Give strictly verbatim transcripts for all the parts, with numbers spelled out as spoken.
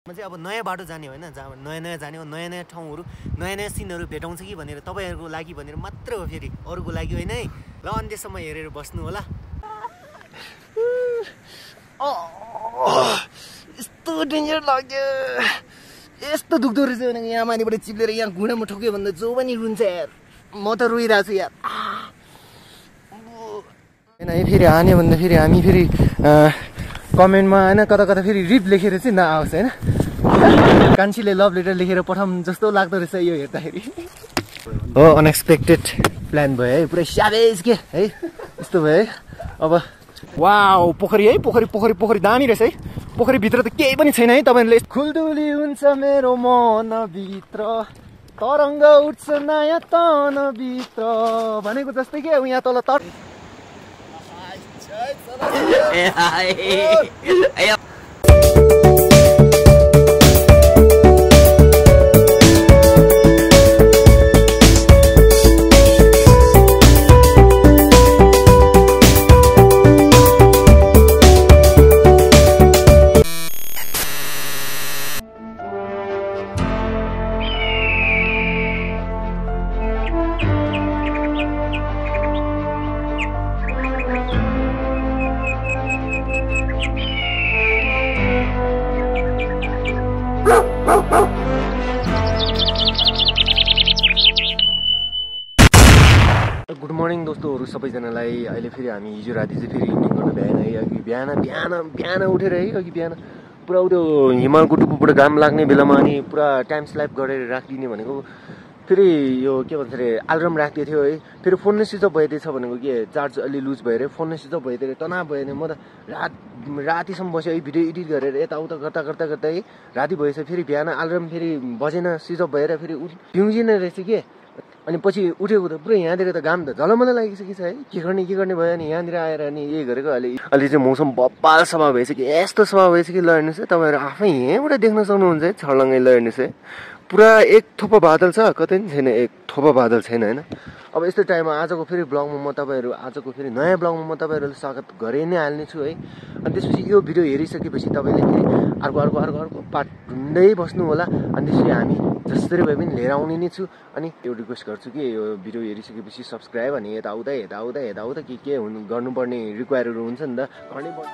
म चाहिँ अब नयाँ बाटो जाने होइन जहाँ नयाँ नयाँ जाने हो नयाँ नयाँ ठाउँहरू नयाँ नयाँ सिनहरू भेटाउँछ कि भनेर तपाईँहरूको लागि भनेर मात्र हो फेरि अरूको लागि होइन है ल अन्त्यसम्म हेरेर बस्नु होला यस्तो डेन्जर लाग्यो यस्तो दुख्दो रहेछ भने यहाँ माथिबाट चिप्लेर यहाँ घुँडामा ठोक्यो भन्दा जो पनि रुन्छ यार म त रोइरहेको छु यार होइन है फेरि हान्यो भन्दा फेरि हामी फेरि कमेन्टमा होइन कता कता फेरि रिप लेखेर चाहिँ नआओस् होइन कान्छीले लभ लेटर लेखेर पठाउनु जस्तो लाग्दो रहेछ यो हेर्दाखेरि हो अनएक्सपेक्टेड प्लान भयो है पुरै स्यावेज के है यस्तो भयो है अब वाउ पोखरी है पोखरी पोखरी पोखरी दामी रहेछ है पोखरीभित्र त केही पनि छैन है तपाईँहरूले खुल्दुली हुन्छ मेरो मनभित्र तरङ्ग उठ्छ नयाँ तनभित्र भनेको जस्तै के यहाँ तल तट गुड मर्निङ दोस्तोहरू सबैजनालाई अहिले फेरि हामी हिजो राति चाहिँ फेरि इभिनिङ गर्न भ्याएन है अघि बिहान बिहान बिहान उठेर है अघि बिहान पुरा त्यो हिमालको टुप्पोबाट घाम लाग्ने बेलामा अनि पुरा टाइम स्ल्याप गरेर राखिदिने भनेको फेरि यो के भन्छ अरे अलार्म राखिदिएको थियो है फेरि फोन नै स्विच अफ भइदिएछ भनेको के चार्ज अलि लुज भएर फोन नै स्विच अफ भइदिएर तनाव भयो भने म त रात रातिसम्म बस्यो है भिडियो एडिट गरेर यताउता गर्दा गर्दा गर्दा है राति भएछ फेरि बिहान अलार्म फेरि बजेन स्विच अफ भएर फेरि भ्युजिन रहेछ के अनि पछि उठेको त पुरै यहाँनिर त घाम त झलमल लागिसकेको छ है के गर्ने के गर्ने भयो अनि यहाँनिर आएर अनि यही गरेको अहिले अहिले चाहिँ मौसम बब्बाल स्वभाव भइसक्यो यस्तो स्वभाव भइसक्यो ल हेर्नुहोस् है तपाईँहरू आफै यहीँबाट देख्न सक्नुहुन्छ है छर्लङ्गै ल हेर्नुहोस् है पुरा एक थोपा बादल छ कतै पनि छैन एक थोपा बादल छैन होइन अब यस्तो टाइममा आजको फेरि ब्लगमा म तपाईँहरू आजको फेरि नयाँ ब्लगमा म तपाईँहरूलाई स्वागत गरि नै हाल्नेछु है अनि त्यसपछि यो भिडियो हेरिसकेपछि तपाईँले फेरि अर्को अर्को अर्को अर्को पार्ट ढुन्दै बस्नु होला अनि त्यसपछि हामी जसरी भए पनि लिएर आउने नै छु अनि यो रिक्वेस्ट गर्छु कि यो भिडियो हेरिसकेपछि सब्सक्राइब अनि यताउता यताउता यताउता के के हुनु गर्नुपर्ने रिक्वायरहरू हुन्छ नि त गर्नै पर्छ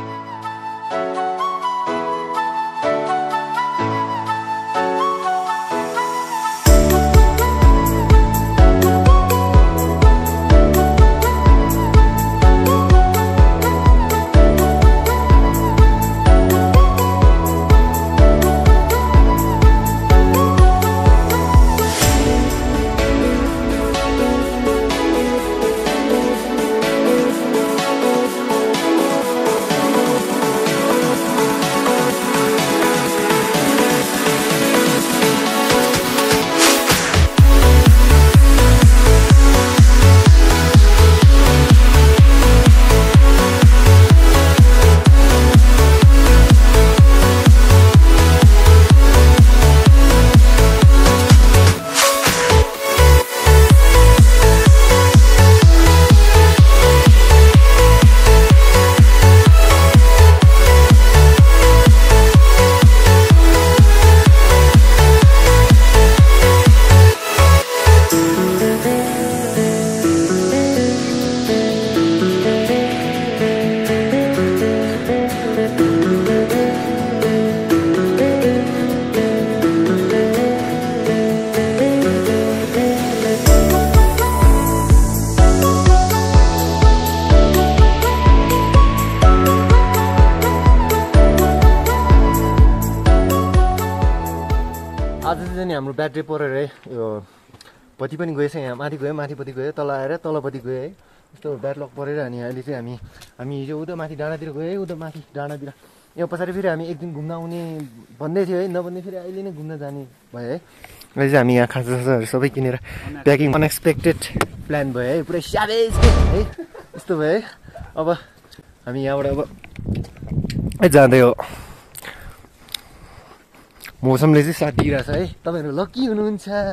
हाम्रो ब्याट्री परेर है यो पति पनि गएछ यहाँ माथि गयो माथिपट्टि गयो तल आएर तलपट्टि गयो है यस्तो ब्याटलक परेर अनि अहिले चाहिँ हामी हामी हिजो उता माथि डाँडातिर गयो है उता माथि डाँडातिर यो पछाडि फेरि हामी एक दिन घुम्न आउने भन्दै थियो है नभन्दै फेरि अहिले नै घुम्न जाने भयो है अहिले चाहिँ हामी यहाँ खाजासाजाहरू सबै किनेर प्याकिङ अनएक्सपेक्टेड प्लान भयो है पुरै स्यावेज है यस्तो भयो है अब हामी यहाँबाट अब जाँदै हो मौसमले चाहिँ साथ दिइरहेछ है तपाईँहरू लकी हुनुहुन्छ है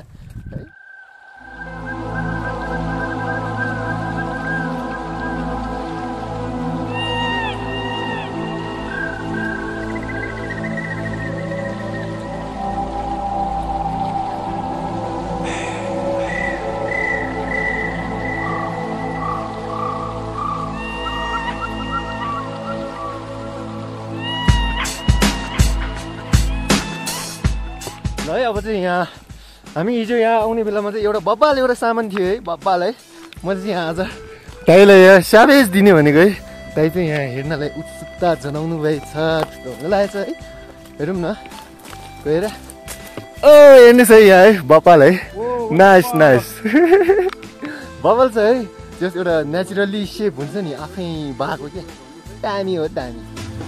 ल है अब चाहिँ यहाँ हामी हिजो यहाँ आउने बेलामा चाहिँ एउटा बब्बाल एउटा सामान थियो है बब्बाल है मैले चाहिँ यहाँ आज दाइलाई यहाँ स्याबेज दिने भनेको है दाइ चाहिँ यहाँ हेर्नलाई उत्सुकता जनाउनु भएको छ त्यस्तो हुन लागेको छ है हेरौँ न गएर ओ हेर्नुहोस् है यहाँ है बब्बाल है नाइस नाइस बब्बाल छ है जस एउटा नेचुरली सेप हुन्छ नि आफै भएको क्या दामी हो दामी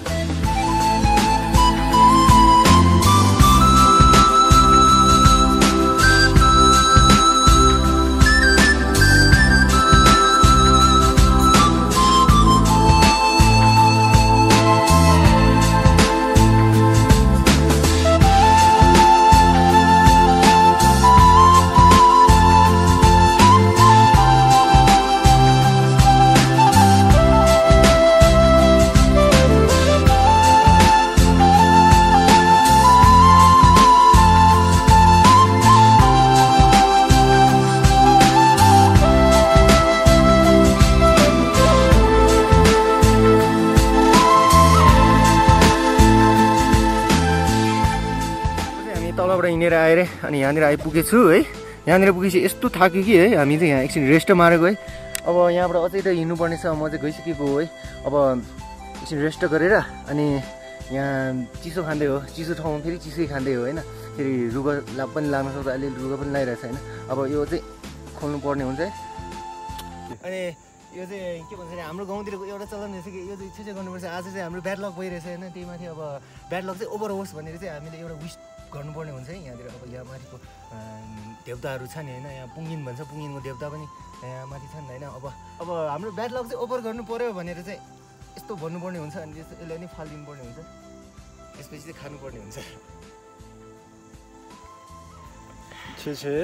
तलबाट हिँडेर आएर अनि यहाँनिर आइपुगेछु है यहाँनिर पुगेपछि यस्तो थाक्यो कि है हामी चाहिँ यहाँ एकछिन रेस्ट मारेको है अब यहाँबाट अझै त हिँड्नुपर्ने छ म चाहिँ गइसकेको हो है अब एकछिन रेस्ट गरेर अनि यहाँ चिसो खाँदै हो चिसो ठाउँमा फेरि चिसै खाँदै हो होइन फेरि रुगा पनि लाग्न सक्छ अलिअलि रुगा पनि लागिरहेछ होइन अब यो चाहिँ खोल्नु पर्ने हुन्छ है अनि यो चाहिँ के भन्छ भने हाम्रो गाउँतिरको एउटा चलन रहेछ कि यो चाहिँ इच्छा चाहिँ गर्नुपर्छ आज चाहिँ हाम्रो ब्याड लक भइरहेछ होइन त्यही माथि अब ब्याड लक चाहिँ ओभर होस् भनेर चाहिँ हामीले एउटा विस गर्नुपर्ने हुन्छ है यहाँतिर अब यहाँ माथिको देवताहरू छ नि होइन यहाँ पुङ्गिन भन्छ पुङ्गिनको देवता पनि यहाँ माथि छन् होइन अब अब हाम्रो ब्याड लक चाहिँ ओभर गर्नु पर्यो भनेर चाहिँ यस्तो भन्नुपर्ने हुन्छ अनि त्यस्तो यसलाई नि फालिदिनु पर्ने हुन्छ त्यसपछि चाहिँ खानुपर्ने हुन्छ छे छे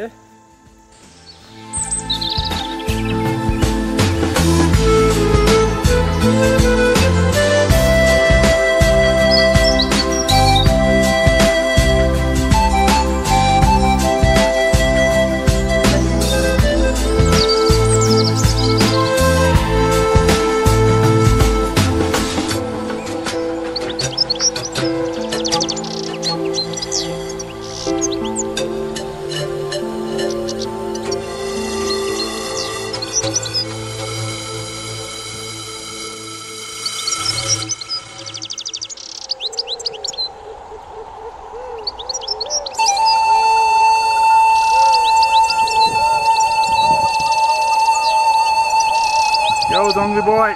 Yo, Zombie boy.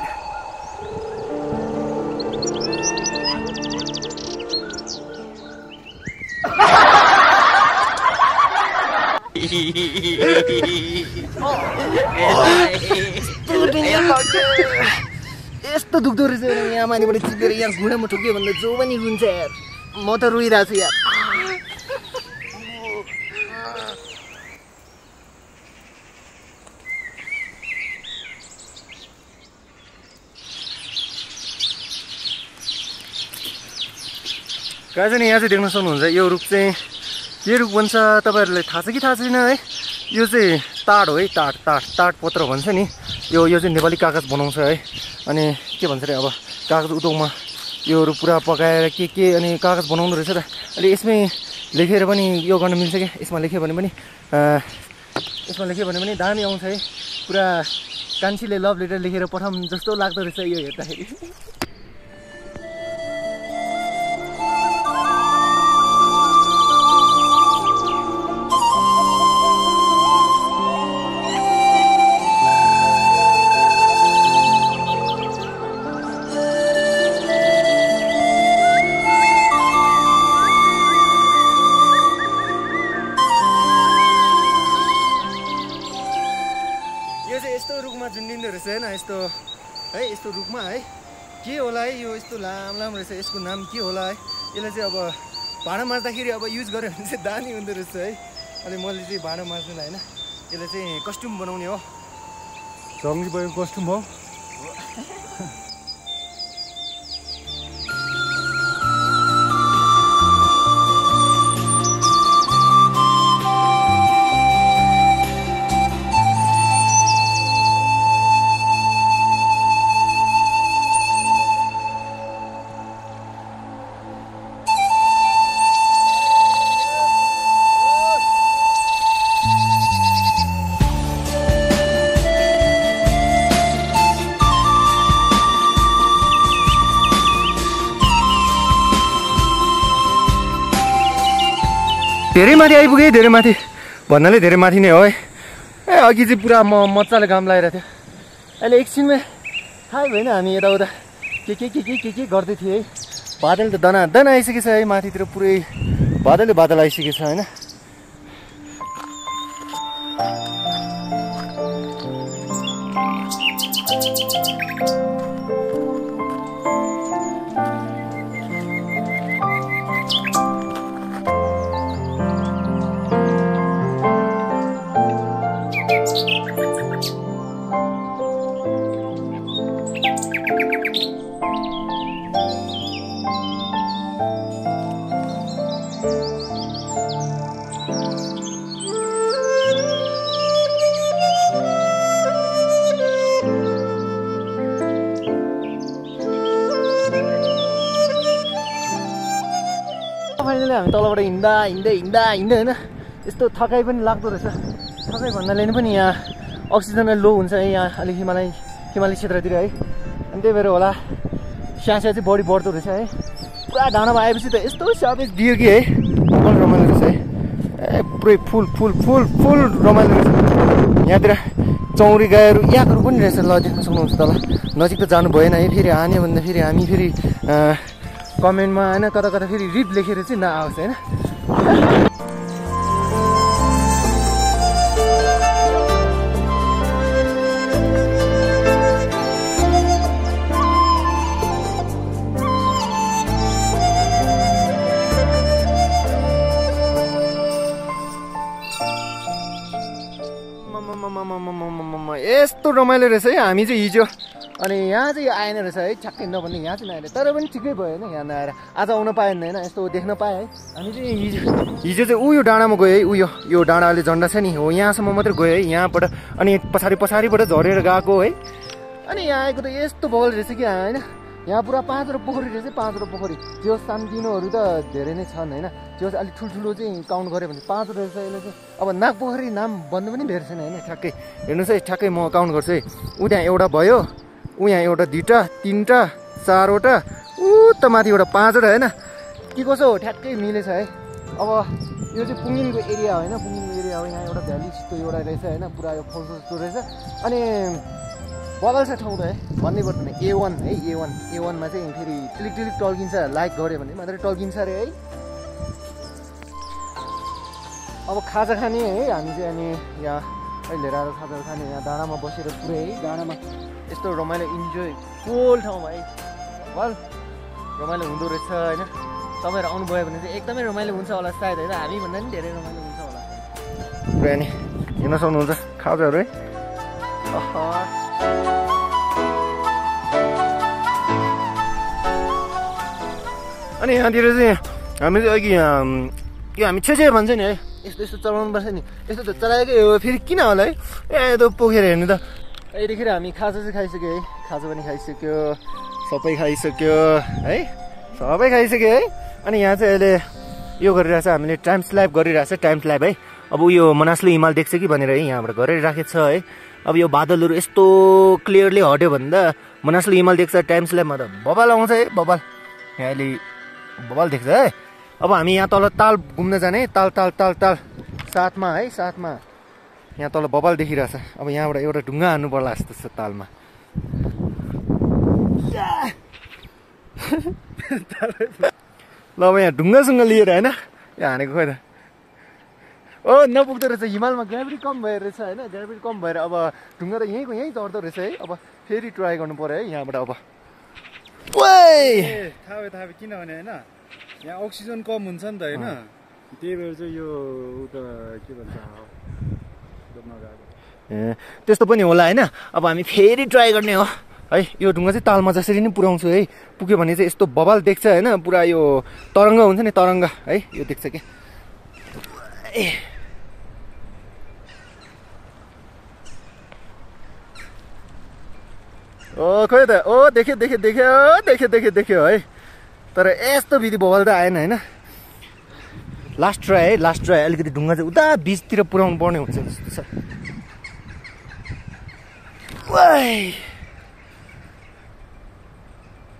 यस्तो दुख्दो रहेछ यहाँ मानिबाट चिपेर यहाँ घुँडामा ठोक्यो भन्दा जो पनि रुन्छ यार म त रोइरहेको छु यार गाइज नि यहाँ चाहिँ देख्न सक्नुहुन्छ यो रुख चाहिँ के रुख भन्छ तपाईँहरूलाई थाहा छ कि थाहा छैन है यो चाहिँ ताड हो है ताड ताड ताड पत्र भन्छ नि यो यो चाहिँ नेपाली कागज बनाउँछ है अनि के भन्छ अरे अब कागज उद्योगमा योहरू पुरा पकाएर के के अनि कागज बनाउनु रहेछ र अहिले यसमै लेखेर पनि यो गर्न मिल्छ क्या यसमा लेख्यो भने पनि यसमा लेख्यो भने पनि दामी आउँछ है पुरा कान्छीले लभ लेटर लेखेर पठाउनु जस्तो लाग्दो रहेछ यो हेर्दाखेरि यस्तो रुखमा झुन्डिँदो रहेछ होइन यस्तो है यस्तो रुखमा है के होला है यो यस्तो लाम लाम रहेछ यसको नाम के होला है यसलाई चाहिँ अब भाँडा माझ्दाखेरि अब युज गऱ्यो भने चाहिँ दामी हुँदो रहेछ है अनि मैले चाहिँ भाँडा माझ्नुलाई होइन यसलाई चाहिँ कस्ट्युम बनाउने हो Zombie boy कस्ट्युम हो धेरै माथि आइपुगेँ धेरै माथि भन्नाले धेरै माथि नै हो है ए अघि चाहिँ पुरा म मजाले घाम लागेको थियो अहिले एकछिनमै थाहै भएन हामी यताउता के के के के के के गर्दै थिएँ है बादल त दना दना आइसकेछ है माथितिर पुरै बादलले बादल आइसकेछ होइन फाइनली हामी तलबाट हिँड्दा हिँड्दै हिँड्दा हिँड्दै होइन यस्तो थकाइ पनि लाग्दो रहेछ थकाइ भन्नाले पनि यहाँ अक्सिजन लो हुन्छ है यहाँ अलिक हिमालय हिमाली क्षेत्रतिर है अनि त्यही भएर होला स्यास्या चाहिँ बढी बढ्दो रहेछ है पुरा डाँडामा आएपछि त यस्तो स्यापेज दियो कि है मन रमाइलो रहेछ है ए पुरै फुल फुल फुल फुल रमाइलो रहेछ यहाँतिर चौरी गाईहरू याकहरू पनि रहेछ ल देख्न सक्नुहुन्छ तल नजिक त जानु भएन है फेरि हान्यो भन्दा फेरि हामी फेरि कमेन्टमा होइन कता कता फेरि रिप लेखेर चाहिँ नआओस् होइन यस्तो रमाइलो रहेछ है हामी चाहिँ हिजो अनि यहाँ चाहिँ आएन रहेछ है ठ्याक्कै नभन्ने यहाँ चाहिँ नआएर तर पनि ठिकै भयो होइन यहाँ नआएर आज आउन पाएन होइन यस्तो देख्न पाएँ है हामी चाहिँ हिजो हिजो चाहिँ उयो डाँडामा गयो है उयो यो डाँडाले झन्डा छ नि हो यहाँसम्म मात्रै गयो है यहाँबाट अनि पछाडि पछाडिबाट झरेर गएको है अनि यहाँ आएको त यस्तो बगल रहेछ कि होइन यहाँ पुरा पाँचवटा पोखरी रहेछ पाँचवटा पोखरी त्यो सानोतिनोहरू त धेरै नै छन् होइन त्यो चाहिँ अलिक ठुल्ठुलो चाहिँ काउन्ट गऱ्यो भने पाँचवटा रहेछ यसले चाहिँ अब नाग पोखरी नाम भन्नु पनि भेट्छ होइन ठ्याक्कै हेर्नुहोस् है ठ्याक्कै म काउन्ट गर्छु है ऊ त्यहाँ एउटा भयो ऊ यहाँ एउटा दुईवटा तिनवटा चारवटा ऊ त माथि एउटा पाँचवटा होइन के कसो हो ठ्याक्कै मिलेछ है अब यो चाहिँ पुङ्गिनको एरिया होइन पुङ्गिनको एरिया हो यहाँ एउटा भ्याली जस्तो एउटा रहेछ होइन पुरा यो फल्सो जस्तो रहेछ अनि बदल छ ठाउँ त है भन्नै पर्दैन ए वान है ए वान ए वानमा चाहिँ फेरि टिलिक टिलिक टल्किन्छ लाइक गऱ्यो भने मात्रै टल्किन्छ अरे है अब खाजा खाने है हामी चाहिँ अनि यहाँ अहिले लिएर आएर खाजा खाने यहाँ डाँडामा बसेर पुरै है डाँडामा यस्तो रमाइलो इन्जोय फुल ठाउँमा है वाल रमाइलो हुँदो रहेछ होइन तपाईँहरू आउनुभयो भने चाहिँ एकदमै रमाइलो हुन्छ होला सायद होइन हामी भन्दा पनि धेरै रमाइलो हुन्छ होला पुरै नि हेर्न सक्नुहुन्छ खाजाहरू है अनि यहाँतिर चाहिँ हामी चाहिँ अघि यो हामी छेछे भन्छ नि है यस्तो यस्तो चलाउनु पर्छ नि यस्तो त चलाएकै हो फेरि किन होला है ए त्यो पोखेर हेर्नु त यतिखेर हामी खाजा चाहिँ खाइसक्यो है खाजा पनि खाइसक्यो सबै खाइसक्यो है सबै खाइसक्यो है अनि यहाँ चाहिँ अहिले यो गरिरहेछ हामीले टाइम स्ल्याप गरिरहेछ टाइम स्ल्याप है अब यो मनासले हिमाल देख्छ कि भनेर है यहाँबाट गरिराखेको छ है अब यो बादलहरू यस्तो क्लियरली हट्यो भन्दा मनासले हिमाल देख्छ टाइम स्ल्यापमा त बबाल आउँछ है बबाल यहाँ अहिले बबाल देख्छ है अब हामी यहाँ तल ताल घुम्न जाने ताल ताल ताल ताल साथमा है साथमा यहाँ तल बबाल देखिरहेछ अब यहाँबाट एउटा ढुङ्गा हान्नु पर्ला जस्तो छ तालमा ल अब यहाँ ढुङ्गासँग लिएर होइन यहाँ हानेको खोइ त ओ नपुग्दो रहेछ हिमालमा ग्राभिटी कम भएर रहेछ होइन ग्राभिटी कम भएर अब ढुङ्गा त यहीँको यहीँ चढ्दो रहेछ है अब फेरि ट्राई गर्नु पऱ्यो है यहाँबाट अब थाहा भयो थाहा भयो किनभने होइन यहाँ अक्सिजन कम हुन्छ नि त होइन त्यही भएर चाहिँ यो उता के भन्छ ए त्यस्तो पनि होला होइन अब हामी फेरि ट्राई गर्ने हो है यो ढुङ्गा चाहिँ तालमा जसरी नै पुऱ्याउँछु है पुग्यो भने चाहिँ यस्तो बबाल देख्छ होइन पुरा यो तरङ्ग हुन्छ नि तरङ्ग है यो देख्छ क्या ए ओ खोइ त ओ देख्यो देख्यो देख्यो देख्यो देख्यो देख्यो है तर यस्तो विधि बबाल त आएन होइन लास्ट ट्राई है लास्ट ट्राई अलिकति ढुङ्गा चाहिँ उता बिचतिर पुऱ्याउनु पर्ने हुन्छ जस्तो छ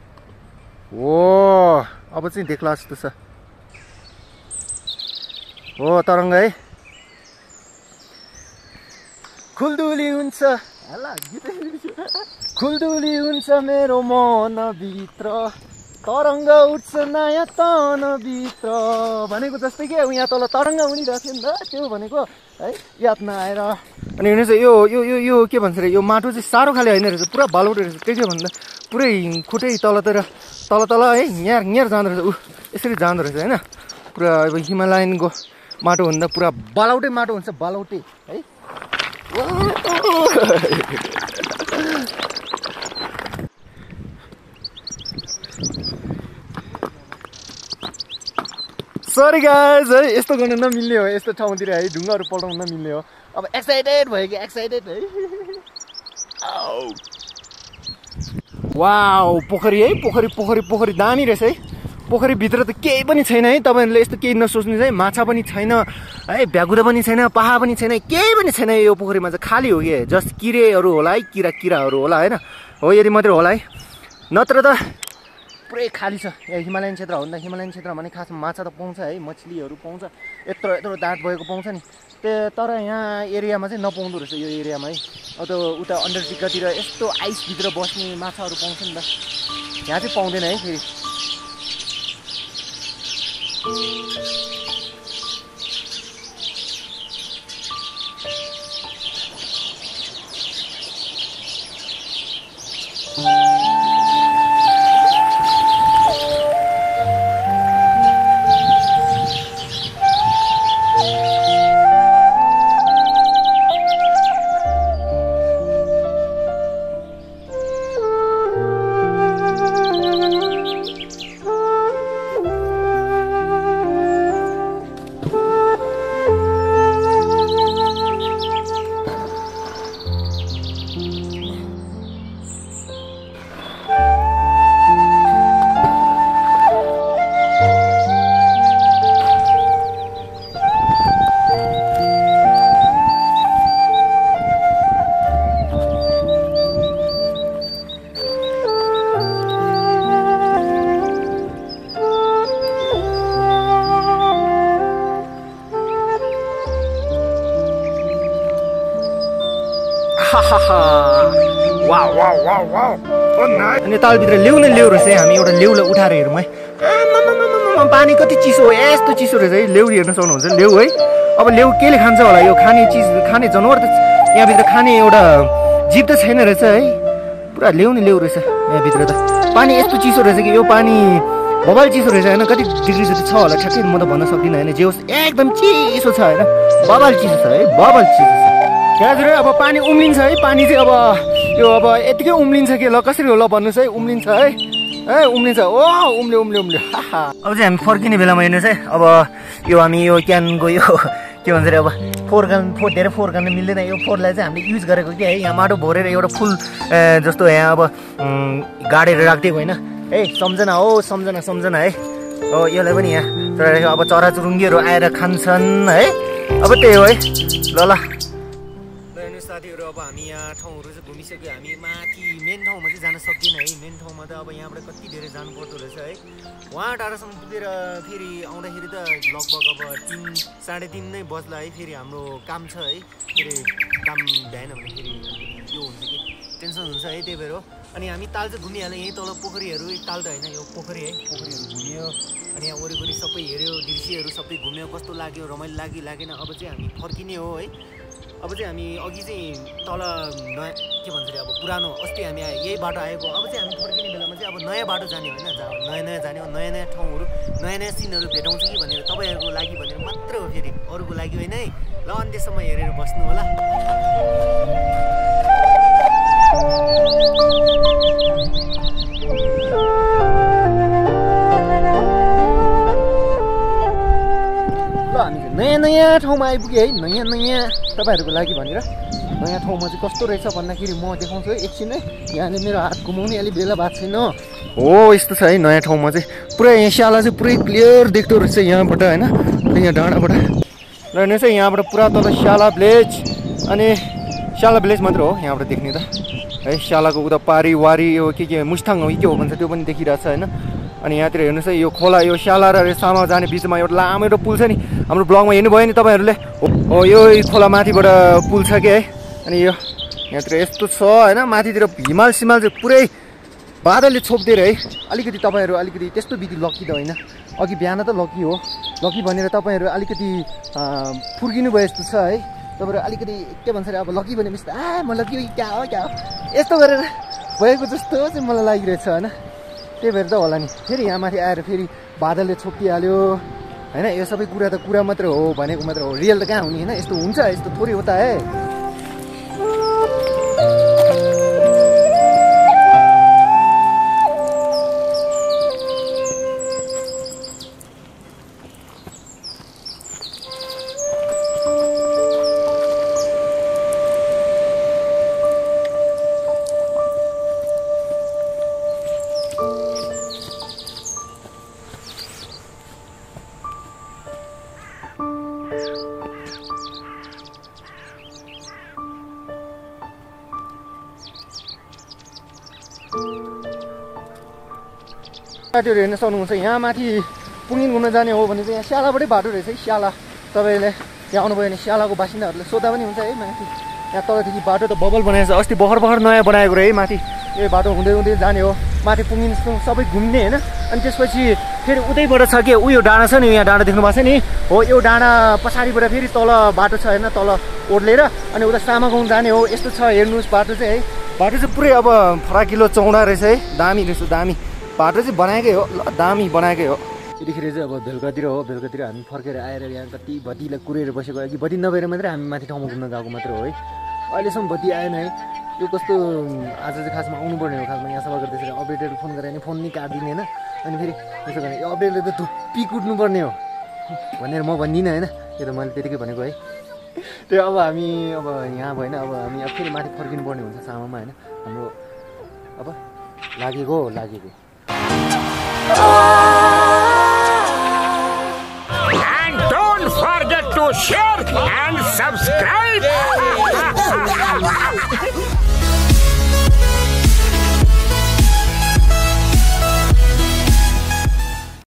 ओ अब चाहिँ देख्ला जस्तो छ हो तरङ्ग है खुल्दुली हुन्छ खुल्दुली हुन्छ मेरो मनभित्र तरङ्ग उठ्छ नयाँ तनभित्र भनेको जस्तै कि अब यहाँ तल तरङ्ग उडिरहेको थियो नि त त्यो भनेको है याद नआएर। अनि हेर्नुहोस् यो यो यो यो के भन्छ अरे यो माटो चाहिँ साह्रो खाले होइन रहेछ पुरा बालौटे रहेछ के के भन्दा पुरै खुट्टै तलतिर तल तल है यहाँ यहाँ जाँदो रहेछ ऊ यसरी जाँदो रहेछ होइन पुरा अब हिमालयनको माटो भन्दा पुरा बालौटे माटो हुन्छ बालौटे है। सरी गाइज है यस्तो गर्नु नमिल्ने हो यस्तो ठाउँतिर है ढुङ्गाहरू पल्टाउनु नमिल्ने हो। अब एक्साइटेड भयो कि एक्साइटेड है वाउ पोखरी है पोखरी पोखरी पोखरी दामी रहेछ है पोखरीभित्र त केही पनि छैन है तपाईँहरूले यस्तो केही नसोच्नुहोस् है माछा पनि छैन है भ्यागुदा पनि छैन पाहा पनि छैन केही पनि छैन यो पोखरीमा चाहिँ खाली हो कि जस्ट किरेहरू होला है किरा किराहरू होला होइन हो यदि मात्रै होला है नत्र त पुरै खाली छ यहाँ हिमालयन क्षेत्र हो नि त हिमालयन क्षेत्रमा भने खास माछा त पाउँछ है मछलीहरू पाउँछ यत्रो यत्रो दाँत भएको पाउँछ नि त्यो तर यहाँ एरियामा चाहिँ नपाउँदो रहेछ यो एरियामा है अब त उता अन्टार्कटिकातिर यस्तो आइसभित्र बस्ने माछाहरू पाउँछ नि त यहाँ चाहिँ पाउँदैन है फेरि। अनि तालभित्र लेउ नै लेउ रहेछ है हामी एउटा लेउलाई उठाएर हेरौँ है पानी कति चिसो हो यस्तो चिसो रहेछ है लेउ हेर्न सक्नुहुन्छ लेउ है अब लेउ केले खान्छ होला यो खाने चिज खाने जनावर त यहाँभित्र खाने एउटा जीव त छैन रहेछ है पुरा लेउ नै लेउ रहेछ यहाँभित्र त पानी यस्तो चिसो रहेछ कि यो पानी बबाल चिसो रहेछ होइन कति डिग्री जति छ होला ठ्याक्कै म त भन्न सक्दिनँ होइन जे होस् एकदम चिसो छ होइन बबाल चिसो छ है बबाल चिसो छ हजुर अब पानी उम्लिन्छ है पानी चाहिँ अब यो अब यतिकै उम्लिन्छ कि ल कसरी हो ल भन्नुहोस् है उम्लिन्छ है ए उम्लिन्छ ओ उम्ल्यो उम्ल्यो उम्ल्यो अब चाहिँ हामी फर्किने बेलामा हेर्नुहोस् है अब यो हामी यो क्यानको यो के भन्छ अरे अब फोहोर गर्न फोहोर धेरै फोहोर गर्न मिल्दैन यो फोहोरलाई चाहिँ हामीले युज गरेको कि है यहाँ माटो भरेर एउटा फुल जस्तो यहाँ अब गाडेर राखिदिएको होइन है सम्झना हो सम्झना सम्झना है हो यसलाई पनि यहाँ तर अब चराचुरुङ्गीहरू आएर खान्छन् है अब त्यही हो है ल ल साथीहरू अब हामी यहाँ ठाउँहरू चाहिँ घुमिसक्यो हामी माथि मेन ठाउँमा चाहिँ जान सक्दिनँ है मेन ठाउँमा त अब यहाँबाट कति धेरै जानु पर्दो रहेछ है वहाँ टाढासम्म पुगेर फेरि आउँदाखेरि त लगभग अब तिन साढे तिन नै बज्ला है फेरि हाम्रो काम छ है फेरि काम भ्याएन भने फेरि यो हुन्छ कि टेन्सन हुन्छ है त्यही भएर हो। अनि हामी ताल चाहिँ घुमिहाल्यो यहीँ तल पोखरीहरू ताल त होइन यो पोखरी है पोखरीहरू घुम्यो अनि यहाँ वरिपरि सबै हेऱ्यो दृश्यहरू सबै घुम्यो कस्तो लाग्यो रमाइलो लाग्यो लागेन अब चाहिँ हामी फर्किने हो है। अब चाहिँ हामी अघि चाहिँ तल नयाँ के भन्छ अरे अब पुरानो अस्ति हामी यही बाटो आएको अब चाहिँ हामी फर्किने बेलामा चाहिँ अब नयाँ बाटो जाने होइन नयाँ नयाँ जाने हो नयाँ नयाँ ठाउँहरू नयाँ नयाँ सिनहरू भेटाउँछ कि भनेर तपाईँहरूको लागि भनेर मात्र हो फेरि अरूको लागि होइन है। ल अन्त्यसम्म हेरेर बस्नु होला। ल हामी नयाँ नयाँ ठाउँमा आइपुग्यो है नयाँ नयाँ तपाईँहरूको लागि भनेर नयाँ ठाउँमा चाहिँ कस्तो रहेछ भन्दाखेरि म देखाउँछु है एकछिन है यहाँले मेरो हात घुमाउने अलिक बेला भएको छैन हो यस्तो छ है नयाँ ठाउँमा चाहिँ पुरै यहाँ स्याला चाहिँ पुरै क्लियर देख्दो रहेछ यहाँबाट होइन यहाँ डाँडाबाट र हेर्नुहोस् है यहाँबाट पुरा तल स्याला भिलेज अनि स्याला भिलेज मात्र हो यहाँबाट देख्ने त है स्यालाको उता पारी वारी यो के के मुस्ताङ हो के हो भन्छ त्यो पनि देखिरहेछ होइन अनि यहाँतिर हेर्नुहोस् है यो खोला यो स्याला र रेसामा जाने बिचमा एउटा लामो एउटा पुल छ नि हाम्रो ब्लगमा हेर्नुभयो नि तपाईँहरूले हो यो खोला माथिबाट पुल छ कि है अनि यो यहाँतिर यस्तो छ होइन माथितिर हिमाल सिमाल चाहिँ पुरै बादलले छोप्दिएर है अलिकति तपाईँहरू अलिकति त्यस्तो विधि लकी त होइन अघि बिहान त लकी हो लकी भनेर तपाईँहरू अलिकति फुर्किनु भयो जस्तो छ है तपाईँहरू अलिकति के भन्छ अरे अब लकी भनेपछि आ म लकी क्या हो क्या हो यस्तो गरेर भएको जस्तो चाहिँ मलाई लागिरहेछ होइन त्यही भएर त होला नि फेरि यहाँ माथि आएर फेरि बादलले छोपिहाल्यो होइन यो सबै कुरा त कुरा मात्रै हो भनेको मात्र हो रियल त कहाँ हुने होइन यस्तो हुन्छ यस्तो थोरै होता है बाटोहरू हेर्न सक्नुहुन्छ यहाँ माथि पुङ्गिन घुम्न जाने हो भने चाहिँ यहाँ स्यालाबाटै बाटो रहेछ है स्याला तपाईँले यहाँ आउनुभयो भने स्यालाको बासिन्दाहरूले सोद्धा पनि हुन्छ है माथि यहाँ तलदेखि बाटो त बबल बनाएको छ अस्ति भर्खर भर्खर नयाँ बनाएको रहे है माथि यो बाटो हुँदै हुँदै जाने हो माथि पुङ्गिन सबै घुम्ने होइन अनि त्यसपछि फेरि उतैबाट छ कि उयो डाँडा छ नि यहाँ डाँडा देख्नु भएको छ नि हो यो डाँडा पछाडिबाट फेरि तल बाटो छ होइन तल ओर्लेर अनि उता सामागाउँ जाने हो यस्तो छ हेर्नुहोस् बाटो चाहिँ है बाटो चाहिँ पुरै अब फराकिलो चौडा रहेछ है दामी रहेछ दामी बाटो चाहिँ बनाएकै हो ल दामी बनाएकै हो यतिखेर चाहिँ अब बेलुकातिर हो बेलुकातिर हामी फर्केर आएर यहाँ कति बत्तीलाई कुरेर बसेको कि बत्ती नभएर मात्रै हामी माथि ठाउँमा घुम्न गएको मात्र हो है अहिलेसम्म बत्ती आएन है यो कस्तो आज चाहिँ खासमा आउनुपर्ने हो खासमा यहाँ सफा गर्दैछ अपडेटहरू फोन गरेर फोन नि काटिदिने होइन अनि फेरि त्यसो भने यो अपडेटले त धुप्पी कुट्नुपर्ने हो भनेर म भन्दिनँ होइन यो त मैले त्यतिकै भनेको है त्यो अब हामी अब यहाँ भएन अब हामी अब फेरि माथि फर्किनु पर्ने हुन्छ सामामा होइन हाम्रो अब लागेको हो लागेको And don't forget to share and subscribe.